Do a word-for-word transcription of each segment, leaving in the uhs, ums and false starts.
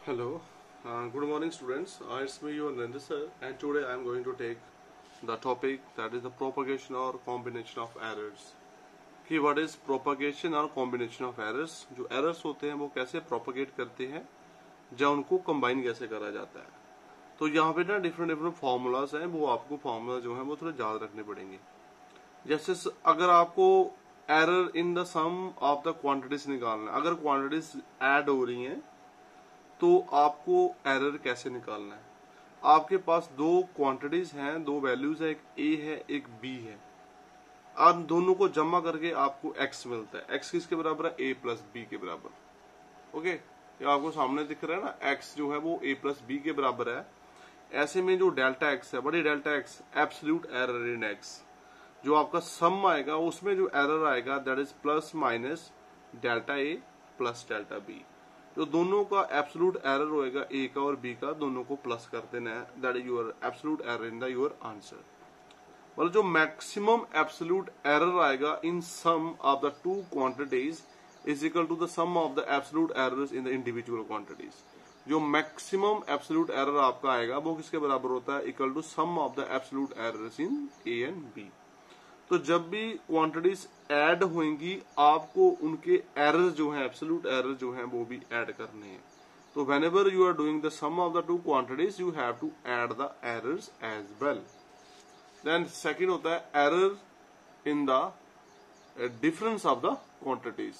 Hello, uh, good morning students. Uh, it's me, your Nandita sir, and today I am going to take the topic that is the propagation or combination of errors. कि what is propagation और combination of errors? जो errors होते हैं वो कैसे propagate करते हैं, या उनको combine कैसे करा जाता है. तो यहाँ पे ना different different formulas हैं, वो आपको formula जो है वो थोड़े याद रखने पड़ेंगे. जैसे अगर आपको error in the sum of the quantities निकालना है, अगर quantities add हो रही हैं तो आपको एरर कैसे निकालना है. आपके पास दो क्वांटिटीज हैं, दो वैल्यूज है, एक ए है एक बी है. आप दोनों को जमा करके आपको एक्स मिलता है. एक्स किसके बराबर है? ए प्लस बी के बराबर. ओके, ये आपको सामने दिख रहा है ना, एक्स जो है वो ए प्लस बी के बराबर है. ऐसे में जो डेल्टा एक्स है, बड़ी delta x, absolute error in x, जो आपका सम आएगा उसमें जो एरर आएगा that is plus minus delta a plus delta b. तो दोनों का एब्सोल्यूट एरर होएगा ए का और बी का, दोनों को प्लस कर देना है. That is your absolute error in the your answer. मतलब जो मैक्सिमम एब्सोल्यूट एरर आएगा in sum of the two quantities is equal to the sum of the absolute errors in the individual quantities. जो maximum absolute error आपका आएगा वो किसके बराबर होता है? Equal to sum of the absolute errors in a and b. तो जब भी क्वांटिटीज ऐड होंगी आपको उनके एरर्स जो हैं, एब्सोल्यूट एरर जो हैं, वो भी ऐड करने हैं. तो whenever you are doing the sum of the two quantities you have to add the errors as well. Then second होता है error in the difference of the quantities.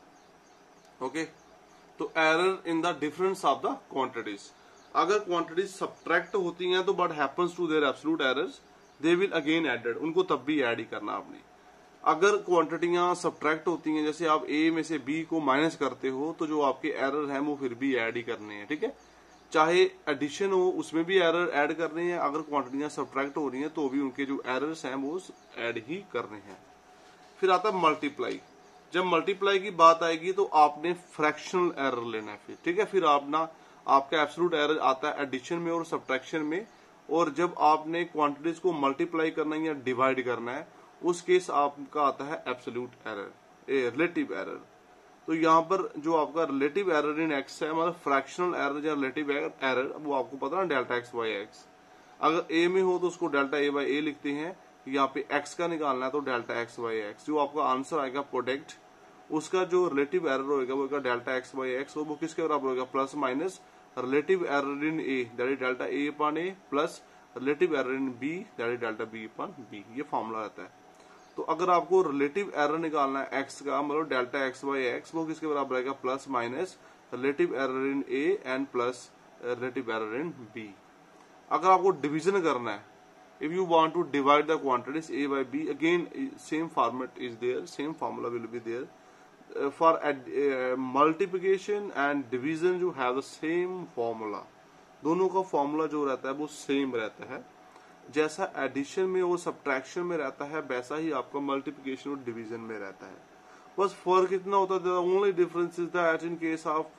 Okay, तो error in the difference of the quantities. अगर quantities subtract होती हैं तो what happens to their absolute errors? They will again added. उनको तब भी ऐड ही करना आपने. अगर क्वांटिटियां सब्ट्रैक्ट होती हैं, जैसे आप ए में से बी को माइनस करते हो, तो जो आपके एरर हैं वो फिर भी ऐड ही करने हैं. ठीक है, चाहे एडिशन हो उसमें भी एरर ऐड करने हैं. अगर क्वांटिटियां सब्ट्रैक्ट हो रही हैं तो भी उनके जो एरर्स हैं वो ऐड ही करने हैं. फिर आता है मल्टीप्लाई. जब मल्टीप्लाई की बात आएगी तो आपने फ्रैक्शनल एरर लेना है. फिर ठीक है, फिर आप ना आपका एब्सोल्यूट एरर आता है एडिशन में और सब्ट्रैक्शन में. और जब आपने क्वांटिटीज को मल्टीप्लाई करना है या डिवाइड करना है उस केस आपका आता है एब्सोल्यूट एरर, रिलेटिव एरर. तो यहाँ पर जो आपका रिलेटिव एरर इन एक्स है, मतलब फ्रैक्शनल एरर या रिलेटिव एरर, वो आपको पता ना डेल्टा एक्स बाई एक्स. अगर ए में हो तो उसको डेल्टा ए बाई ए लिखते हैं. यहाँ पे एक्स का निकालना है तो डेल्टा एक्स बाई एक्स. जो आपका आंसर आएगा प्रोडक्ट, उसका जो रिलेटिव एरर होगा वो डेल्टा एक्स बाई एक्स, वो किसके बराबर होगा? Plus minus relative error in a that is delta A upon A plus relative error in B that is delta B upon B. ये फॉर्मूला रहता है. तो अगर आपको रिलेटिव एरर निकालना है एक्स का, मतलब डेल्टा एक्स बाई एक्स, वो किसके बराबर आएगा? Plus minus relative error in a and plus relative error in b. अगर आपको डिवीजन करना है, if you want to divide the quantities a by b, again same format is there, same formula will be there. For uh, multiplication and division you have the same formula. दोनों का formula जो रहता है वो same रहता है. जैसा addition में और सब्ट्रैक्शन में रहता है वैसा ही आपका मल्टीप्लिकेशन और डिवीजन में रहता है. बस फर्क इतना होता है, the only difference is that in case of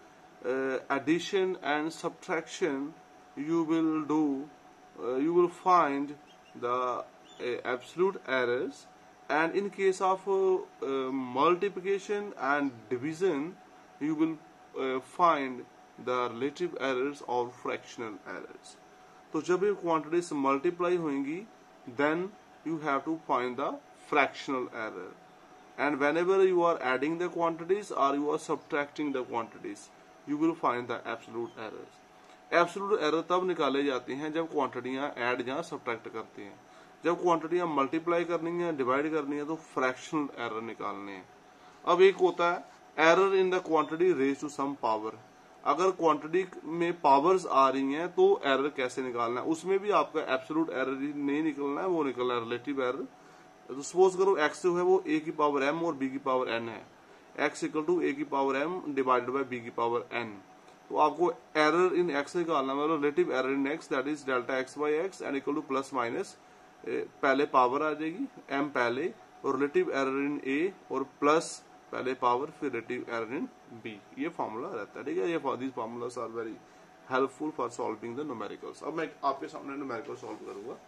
addition and subtraction you will do uh, you will find the uh, absolute errors. And in case of uh, uh, multiplication and division you will uh, find the relative errors or fractional errors. तो जब ये quantities multiply होंगी then you have to find the fractional error. And whenever you are adding the quantities or you are subtracting the quantities you will find the absolute errors. Absolute error तब निकाले जाते हैं जब क्वांटिटियां add या subtract करते हैं. जब क्वांटिटियां multiply करनी है, डिवाइड करनी है, तो फ्रैक्शनल एरर निकालने हैं. अब एक होता है error in the quantity raise to some power. अगर क्वांटिटी में पावर्स आ रही हैं तो एरर कैसे निकालना है? उसमें भी आपका एब्सोल्यूट एरर नहीं निकलना है, वो निकलना है रिलेटिव एरर. तो सपोज करो एक्स जो है वो ए की पावर एम और बी की पावर एन है. एक्स इक्वल टू ए की power m divided by b की पावर एन. तो आपको एरर इन एक्स निकालना है, मतलब relative error in x that is delta x by x and equal to plus minus, पहले power आ जाएगी m पहले और रिलेटिव एरर इन a और प्लस पहले पावर फिर रिलेटिव एरर इन b. ये फॉर्मूला रहता है. ठीक है, ये this formulas are very helpful for solving the numericals. अब मैं आपके सामने न्यूमेरिकल सॉल्व करूंगा.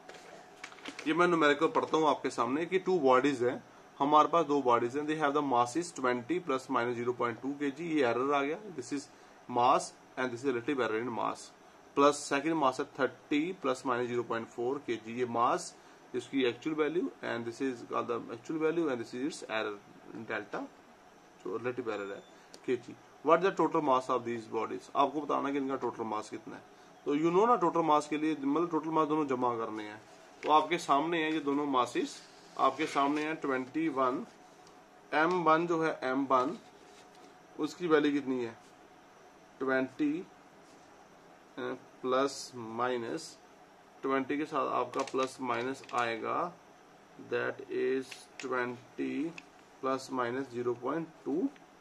ये मैं न्यूमेरिकल पढ़ता हूँ आपके सामने कि टू बॉडीज हैं, हमारे पास दो बॉडीज हैं. They have the mass is twenty plus minus zero point two K G. ये एरर आ गया. This is mass and this is relative error in mass. Plus second mass है thirty plus minus zero point four K G, ये mass इसकी actual value and this is called the actual value and this is its error delta जो relative error है K G. What is the total mass of these bodies, आपको बताना है कि इनका total mass कितना है। तो यू नो ना टोटल मास के लिए मतलब टोटल मास दोनों जमा करने हैं, तो आपके सामने है ये दोनों मासेस आपके सामने है ट्वेंटी वन। एम वन जो है एम वन उसकी वैल्यू कितनी है ट्वेंटी प्लस माइनस ट्वेंटी के साथ आपका प्लस माइनस आएगा that is twenty plus minus zero point two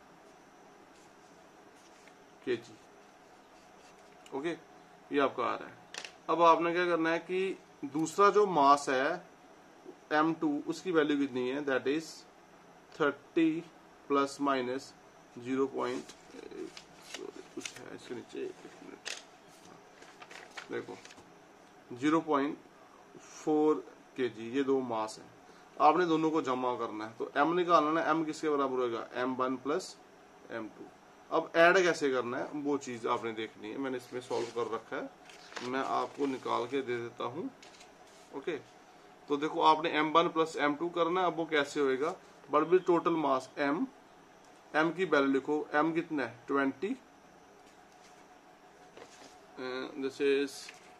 K G. Okay, ये आपका आ रहा है। अब आपने क्या करना है कि दूसरा जो मास है एम टू उसकी वैल्यू कितनी है that is thirty plus minus zero point कुछ है इसके नीचे, एक मिनट देखो zero point four K G, ये दो मास है। आपने दोनों को जमा करना है, तो m निकालना है, m किसके बराबर होगा m one plus m two. अब ऐड कैसे करना है वो चीज आपने देखनी है, मैंने इसमें सॉल्व कर रखा है, मैं आपको निकाल के दे देता हूं। ओके, तो देखो आपने m one plus m two करना है। अब वो कैसे होएगा, but with total mass m, m की वैल्यू लिखो, m कितना है ट्वेंटी, दिस इज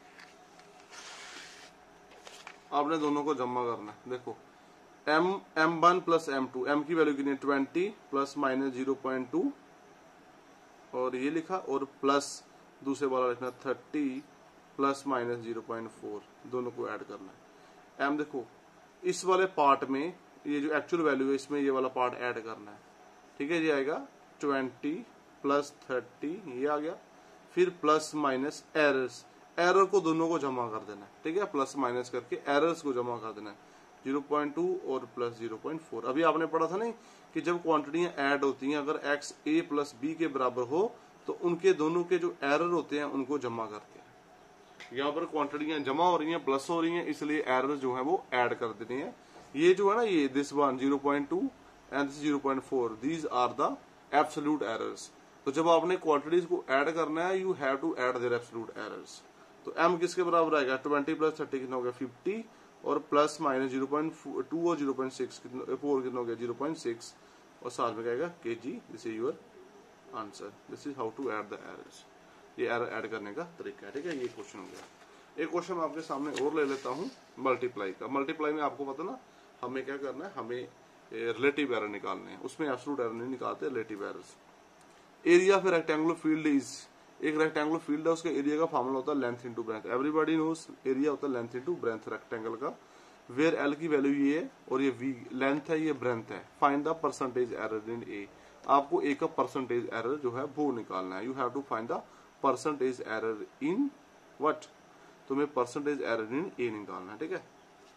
आपने दोनों को जमा करना है। देखो m m one plus m two, m की वैल्यू कितनी है twenty plus minus zero point two और ये लिखा, और प्लस दूसरे वाला लिखना thirty plus minus zero point four, दोनों को ऐड करना है। m देखो इस वाले पार्ट में ये जो एक्चुअल वैल्यू है इसमें ये वाला पार्ट ऐड करना है, ठीक है। ये आएगा ट्वेंटी प्लस थर्टी, ये आ गया, फिर प्लस माइनस एरर्स, एरर को दोनों को जमा कर देना है, ठीक है, प्लस माइनस करके एरर्स को जमा कर देना है, जीरो पॉइंट टू और प्लस जीरो पॉइंट फोर। अभी आपने पढ़ा था नहीं कि जब क्वांटिटियां ऐड होती हैं अगर x a प्लस b के बराबर हो तो उनके दोनों के जो एरर होते हैं उनको जमा करते हैं। यहाँ पर क्वांटिटियां जमा हो रही हैं, प्लस हो रही हैं, इसलिए एरर जो है वो ऐड कर देने हैं। ये जो है ना ये this one zero point two and this zero point four, these are the absolute errors. तो जब आपने क्वांटिटीज को ऐड करना है you have to add their absolute errors. तो m किसके बराबर आएगा ट्वेंटी प्लस थर्टी कितना हो गया फिफ्टी, और plus minus zero point two और जीरो पॉइंट सिक्स कितना फोर कितना हो गया जीरो पॉइंट सिक्स, और साथ में कहेगा के जी। This is your answer, this is how to add the errors. ये एरर ऐड करने का तरीका है, ठीक है। ये क्वेश्चन हो गया। एक क्वेश्चन आपके सामने और ले लेता हूँ मल्टीप्लाई का। मल्टीप्लाई में आपको पता ना हमें क्या करना है, हमें रिलेटिव एरर निकालने हैं, उसमें एब्सोल्यूट एरर नहीं निकालते, relative errors. Area of rectangular field is, एक रेक्टेंगुलर फील्ड है उसका एरिया का फार्मूला होता है length into breadth. Everybody knows area होता है लेंथ इनटू ब्रेंथ रेक्टेंगल का, वेयर एल की वैल्यू ये है और ये वी लेंथ है, ये ब्रेंथ है। Find the percentage error in A, आपको ए का परसेंटेज एरर जो है वो निकालना है। You have to find the percentage error in what, तुम्हें परसेंटेज एरर इन ए निकालना है, ठीक है।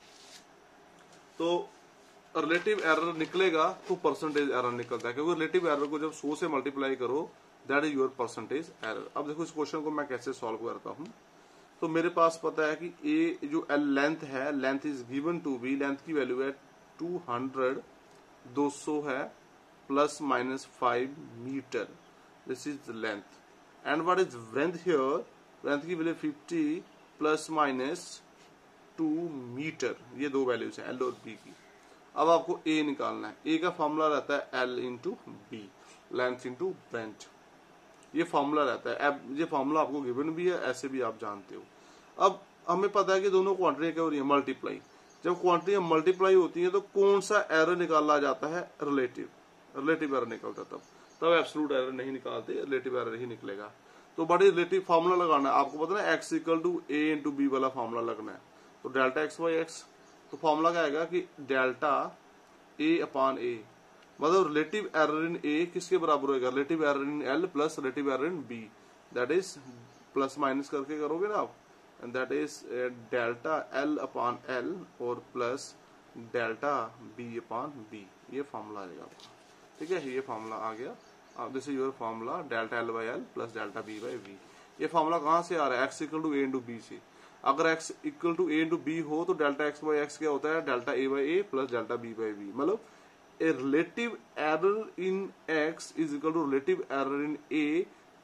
तो रिलेटिव एरर निकलेगा तो परसेंटेज एरर निकलता है, क्योंकि रिलेटिव एरर को जब सौ से मल्टीप्लाई करो that is your percentage error. अब देखो इस क्वेश्चन को मैं कैसे सॉल्व करता हूं। तो मेरे पास पता है कि ए जो एल लेंथ है, length is given to be, length की वैल्यू है टू हंड्रेड, दो सौ है, plus minus five metre, this is the length. And what is breadth here, breadth की value fifty plus minus two metre, ये दो values है एल और बी की। अब आपको ए निकालना है, ए का फॉर्मूला रहता है L into B, length into breadth, ये फॉर्मूला रहता है। अब ये फॉर्मूला आपको गिवन भी है, ऐसे भी आप जानते हो। अब हमें पता है कि दोनों क्वांटिटी क्या हो रही है मल्टीप्लाई, जब क्वांटिटी मल्टीप्लाई होती है तो कौन सा एरर निकाला जाता है, रिलेटिव, रिलेटिव एरर निकलता है तब तब एब्सोल्यूट एरर नहीं निकालते, रिलेटिव एरर ही निकलेगा। तो बड़ी रिलेटिव फॉर्मूला लगाना है आपको, पता है x equal to A into B वाला फॉर्मूला लगना है। तो डेल्टा एक्स बाई एक्स, तो फॉर्मूला क्या आएगा कि डेल्टा ए अपॉन ए, मतलब रिलेटिव एरर इन ए किसके बराबर होगा, relative error in L plus relative error in B, that is plus minus करके करोगे ना आप, and that is delta L upon L और plus delta B upon B, ये फॉर्मूला आएगा आपका, ठीक है। ये फॉर्मूला आ गया, this is your formula delta L by L plus delta B by B. ये फॉर्मूला कहाँ से आ रहा है, x equal to A into B से। अगर x equal to A into B हो तो डेल्टा एक्स बाई एक्स क्या होता है, delta A by A plus delta B by B. मतलब a relative error in x is equal to relative error in a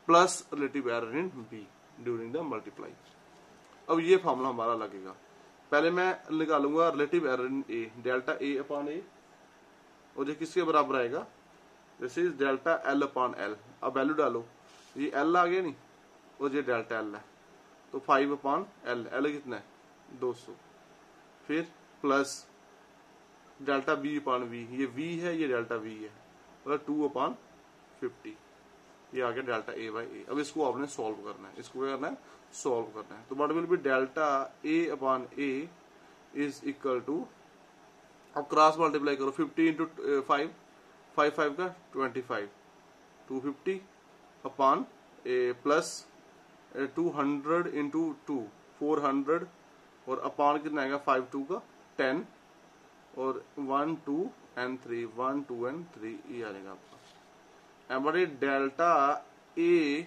plus relative error in B during the multiply. अब ये formula हमारा लगेगा। पहले मैं निकालूंगा relative error in A, delta A upon A, और ये किसके बराबर आएगा, this is delta L upon L. अब वैल्यू डालो, ये एल आ गया नहीं, और ये डेल्टा एल है, तो फाइव अपॉन एल, एल कितना है दो सौ, फिर plus delta B upon V, ये वी है ये डेल्टा वी है, मतलब टू अपॉन फिफ्टी, ये आ गया डेल्टा ए बाई ए। अब इसको आपने सॉल्व करना है, इसको क्या करना है, सॉल्व करना है। तो what will be delta A upon A is equal to, अब क्रॉस मल्टीप्लाई करो, fifty into five, five five का twenty five, two fifty upon ए plus two hundred into two, four hundred, और अपॉन कितना आएगा five two का ten, और one two and three, one two and three, ये आ जाएगा आपका। एंड बड़े डेल्टा ए,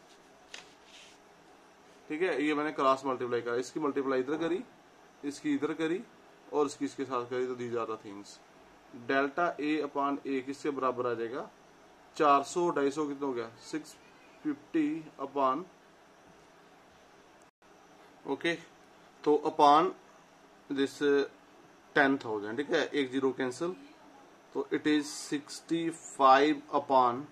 ठीक है, ये मैंने क्रॉस मल्टीप्लाई करा, इसकी मल्टीप्लाई इधर करी, इसकी इधर करी, और इसकी इसके साथ करी, तो these are the things. Delta A upon A किसके बराबर आ जाएगा, चार सौ, ढाई सौ कितना हो गया, सिक्स फिफ्टी अपॉन, ओके, तो अपॉन दिस टेन थाउजेंड, ठीक है, एक जीरो कैंसिल, तो it is sixty five upon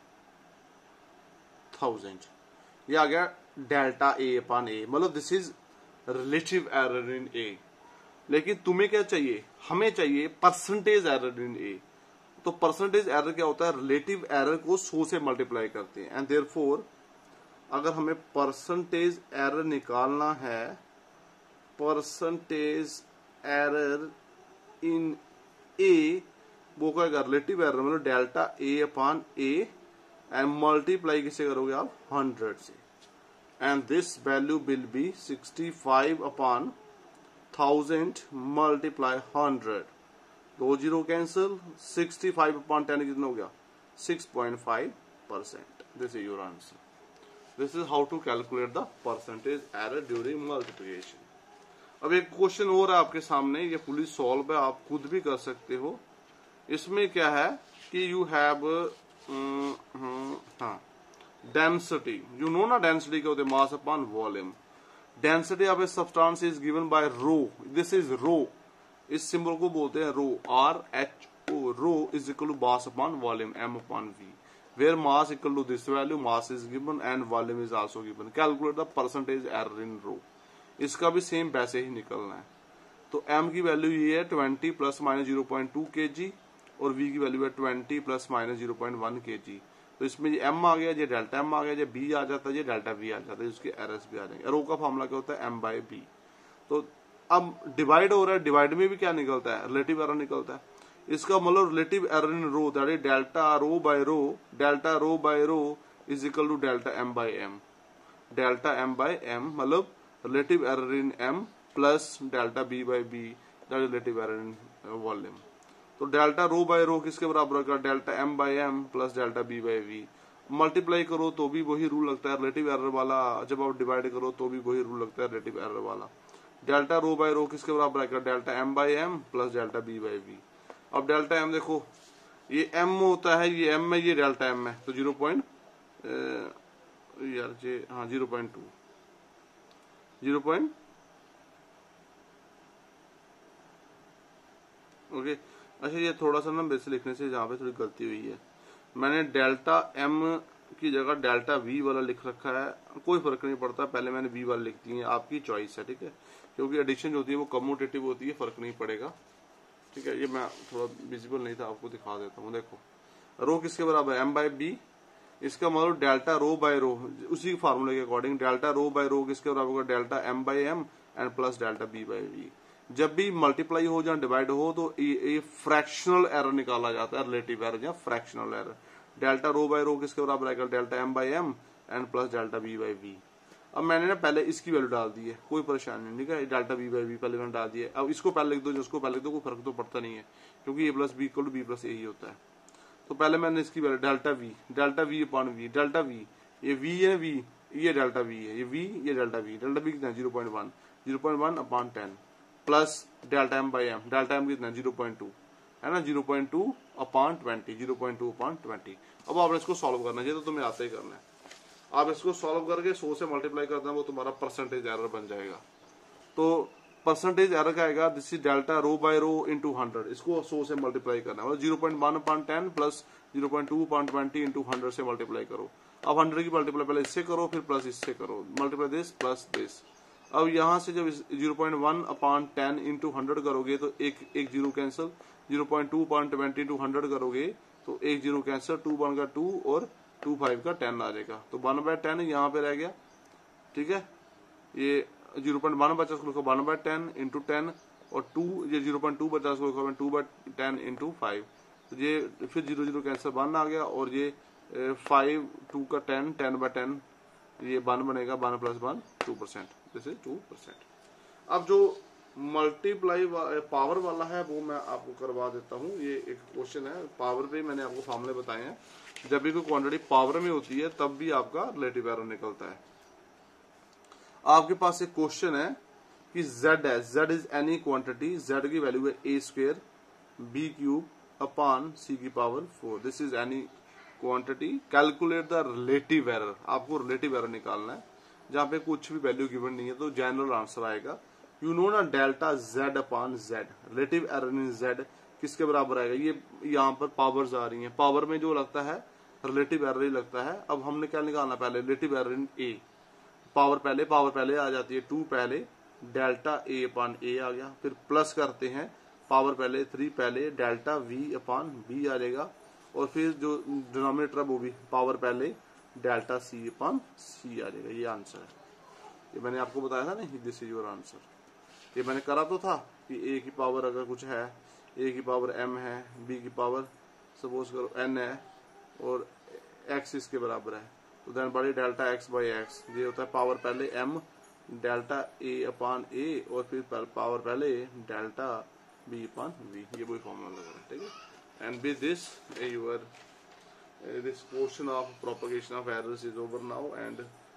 thousand. ये आ गया डेल्टा ए अपॉन ए, मतलब this is relative error in A. लेकिन तुम्हें क्या चाहिए, हमें चाहिए परसेंटेज एरर इन ए। तो परसेंटेज एरर क्या होता है, रिलेटिव एरर को सौ से मल्टीप्लाई करते हैं, एंड देयरफॉर अगर हमें परसेंटेज एरर निकालना है, परसेंटेज एरर इन ए, वो क्या रिलेटिव एरर मतलब delta A upon A, and multiply किसे करोगे आप, हंड्रेड से, and this value will be sixty five upon thousand multiply hundred, दो zero cancel, sixty five upon ten कितना हो गया, six point five percent. This is your answer. This is how to calculate the percentage error during multiplication. अब एक question और है आपके सामने, ये फुली सॉल्व है, आप खुद भी कर सकते हो। इसमें क्या है कि यू हैव हाँ डेंसिटी, यू नो ना डेंसिटी क्या होते हैं, mass upon volume. Density of a substance is given by rho, this is rho, इस सिंबल को बोलते हैं rho, R H O, rho is equal to mass upon volume, M upon V, where mass equal to this value, mass is given and volume is also given. Calculate the percentage error in rho, इसका भी same वैसे ही निकलना है। तो m की value ये है twenty plus minus zero point two K G, और v की वैल्यू है twenty plus minus zero point one K G. तो इसमें ये m आ गया, ये डेल्टा m आ गया, ये b आ जाता है, ये डेल्टा v आ जाता है, उसके एरर्स भी आ जाएंगे। रो का फॉर्मूला क्या होता है, m बाई बी। तो अब डिवाइड हो रहा है, डिवाइड में भी क्या निकलता है, रिलेटिव एरर निकलता है। इसका मतलब relative error in rho, that is delta rho by rho, delta rho by rho is equal to delta m by m, delta m by m मतलब relative error in m plus delta b by b, that is relative error in volume. तो delta rho by rho किसके बराबर होगा, delta m by m plus delta b by v। Multiply करो तो भी वही rule लगता है रिलेटिव एरर वाला, जब आप डिवाइड करो तो भी वही रूल लगता है रिलेटिव एरर वाला। डेल्टा रो बाय रो किसके बराबर आएगा, delta m by m plus delta b by v। अब डेल्टा m देखो, ये m होता है, ये m है, ये डेल्टा m है, तो जीरो पॉइंट यार जे हाँ zero point two, zero point okay. अच्छा, ये थोड़ा सा ना वैसे लिखने से जहाँ पे थोड़ी गलती हुई है, मैंने डेल्टा m की जगह डेल्टा v वाला लिख रखा है, कोई फर्क नहीं पड़ता, पहले मैंने v वाला लिख दी है, आपकी चॉइस है, ठीक है, क्योंकि एडिशन जो होती है वो कम्यूटेटिव होती है, फर्क नहीं पड़ेगा, ठीक है। ये मैं थोड़ा विजिबल नहीं था, आपको दिखा देता हूँ। देखो रो किसके बराबर है, m बाई बी, इसका मतलब डेल्टा रो बाय रो, उसी फार्मूले के according delta rho by rho किसके बराबर होगा, delta m by m and plus delta b by v। जब भी मल्टीप्लाई हो या डिवाइड हो तो ये फ्रैक्शनल एरर निकाला जाता है, रिलेटिव एरर या fractional error. Delta rho by rho किसके बराबर आएगा, delta m by m and plus delta b by v। अब मैंने ना पहले इसकी वैल्यू डाल दी है, कोई परेशानी नहीं, ठीक है, डेल्टा b बाई v पहले मैंने डाल दिया है। अब इसको पहले लिख दो, जो उसको पहले लिख दो, कोई फर्क तो पड़ता नहीं है, क्योंकि a plus B equal to B plus A ही होता है। तो पहले मैंने इसकी वैल्यू delta v, delta v upon v, delta v, ये v है, v ये डेल्टा v है, ये v ये डेल्टा v, डेल्टा v कितना है zero point one, zero point one upon ten plus delta m by m, delta m कितना है जीरो पॉइंट टू है ना, zero point two upon twenty, zero point two upon twenty. अब आपने इसको solve करना चाहिए, तो तुम्हें आता ही करना है। आप इसको सॉल्व करके सौ से मल्टीप्लाई कर दें, वो तुम्हारा परसेंटेज एरर बन जाएगा। तो परसेंटेज एरर का आएगा this is delta rho by rho into hundred, इसको सौ से मल्टीप्लाई करना है, मतलब zero point one point ten plus zero point two point twenty into hundred से मल्टीप्लाई करो। अब हंड्रेड की मल्टीप्लाई पहले इससे करो, फिर प्लस इससे करो, मल्टीप्लाई दिस प्लस दिस। अब यहाँ से जब zero point one upon ten into hundred करोगे तो एक एक zero cancel, zero point two point twenty into hundred करोगे तो एक जीरो कैंसिल, टू वन का टू और टू फाइव का टेन आ जाएगा, तो वन बाय टेन यहाँ पे रह गया। ठीक है, ये जीरो पॉइंट वन बचा, उसको लिखो one by ten into ten, और टू ये जीरो पॉइंट टू बचा, उसको लिखो two by ten into five, तो ये फिर जीरो जीरो कैंसिल वन आ गया, और ये फाइव टू का टेन, टेन बाय टेन, ये वन बनेगा, one plus one two percent, this is two percent. अब जो मल्टीप्लाई पावर वाला है वो मैं आपको करवा देता हूँ। ये एक क्वेश्चन है, पावर पे मैंने आपको फॉर्मूले बताए हैं। जब भी कोई क्वांटिटी पावर में होती है तब भी आपका रिलेटिव एरर निकलता है। आपके पास एक क्वेश्चन है कि z है, z is any quantity, z की वैल्यू है A square B cube upon C की power four, this is any quantity, calculate the relative error. आपको रिलेटिव एरर निकालना है, जहां पे कुछ भी वैल्यू गिवन नहीं है तो जनरल आंसर आएगा। यू नो ना delta z upon z, relative error in z किसके बराबर आएगा? ये यहाँ पर पावर्स आ रही हैं, पावर में जो लगता है रिलेटिव एरर ही लगता है। अब हमने क्या निकालना, पहले relative error in a, power पहले पावर पहले आ जाती है, टू पहले, डेल्टा a अपॉन a आ गया, फिर प्लस करते हैं, पावर पहले थ्री पहले, डेल्टा v अपॉन b आ जाएगा, और फिर जो डिनोमिनेटर है वो भी पावर पहले, डेल्टा c अपॉन c आ जाएगा। ये आंसर है, ये मैंने आपको बताया था ना, दिस इज योर आंसर। ये मैंने करा तो था कि a की पावर अगर कुछ है, a की पावर m है, b की पावर सपोज करो n है, और x इसके बराबर है, तो देन बड़ी डेल्टा x बाई एक्स, ये होता है पावर पहले m delta a upon a, और फिर पावर पहले डेल्टा b अपॉन v, ये वही फॉर्मूला लग रहा है। ठीक है, and with this your this portion of propagation of errors is over now, and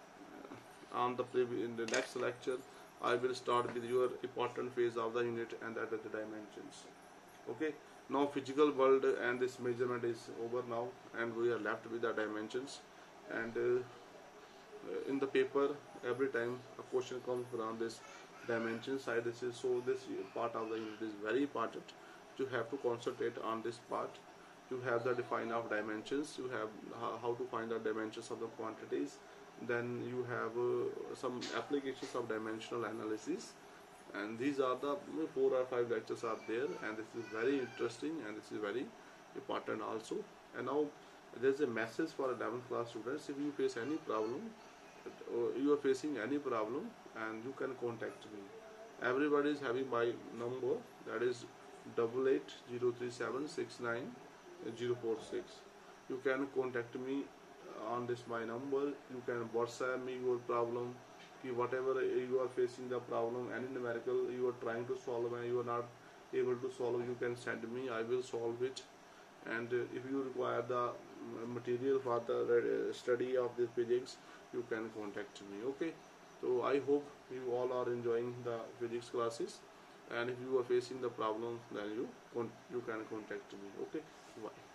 on the previous in the next lecture I will start with your important phase of the unit, and that is the dimensions. Okay, now physical world and this measurement is over now, and we are left with the dimensions. And uh, in the paper every time a question comes from this dimension side, this is so this part of the unit is very important. You have to concentrate on this part. You have the define of dimensions, you have how to find the dimensions of the quantities, then you have uh, some applications of dimensional analysis, and these are the four or five lectures are there, and this is very interesting and this is very important also. And now there is a message for eleventh class students. If you face any problem, or you are facing any problem, and you can contact me. Everybody is having my number, that is double eight zero three seven six nine zero four six. You can contact me on this my number. You can WhatsApp me your problem, whatever you are facing the problem, any numerical you are trying to solve and you are not able to solve, you can send me, I will solve it. And uh, if you require the material for the study of this physics, you can contact me. Okay, so I hope you all are enjoying the physics classes, and if you are facing the problem, then you you can contact me. Okay, bye.